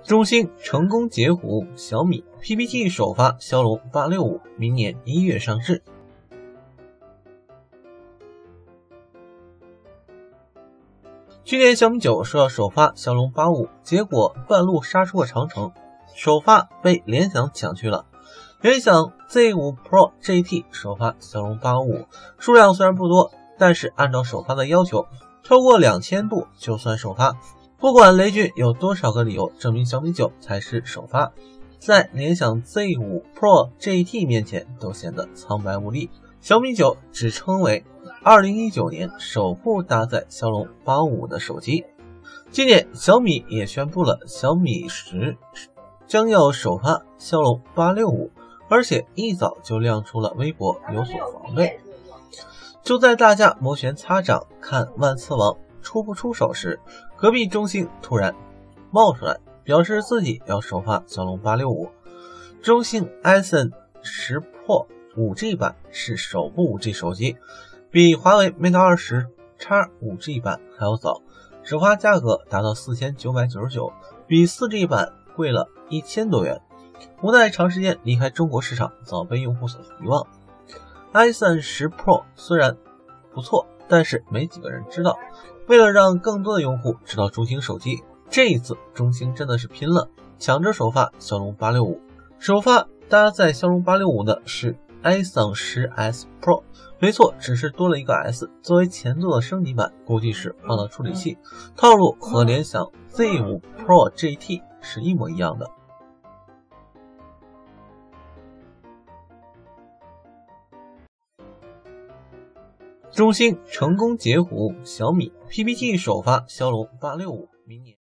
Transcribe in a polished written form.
中兴成功截胡小米 ，PPT 首发骁龙865，明年1月上市。去年小米9说要首发骁龙85，结果半路杀出个长城，首发被联想抢去了。联想 Z5 Pro GT 首发骁龙855，数量虽然不多，但是按照首发的要求，超过2000部就算首发。不管雷军有多少个理由证明小米9才是首发，在联想 Z5 Pro GT 面前都显得苍白无力。小米9只称为2019年首部搭载骁龙85的手机。今年小米也宣布了小米10将要首发骁龙865，而且一早就亮出了微博有所防备。就在大家摩拳擦掌看万磁王出不出手时，隔壁中兴突然冒出来表示自己要首发骁龙865。中兴 iPhone 10 Pro 5G 版是首部 5G 手机，比华为 Mate 20 X 5G 版还要早，首发价格达到4999，比 4G 版贵了1000多元。无奈长时间离开中国市场，早被用户所遗忘。iPhone 10 Pro 虽然不错，但是没几个人知道。为了让更多的用户知道中兴手机，这一次中兴真的是拼了，抢着首发骁龙865。首发搭载骁龙865的是 iPhone 10s Pro， 没错，只是多了一个 S， 作为前作的升级版，估计是换了处理器，套路和联想 Z5 Pro GT 是一模一样的。中兴成功截胡小米 ，PPT 首发骁龙865，明年。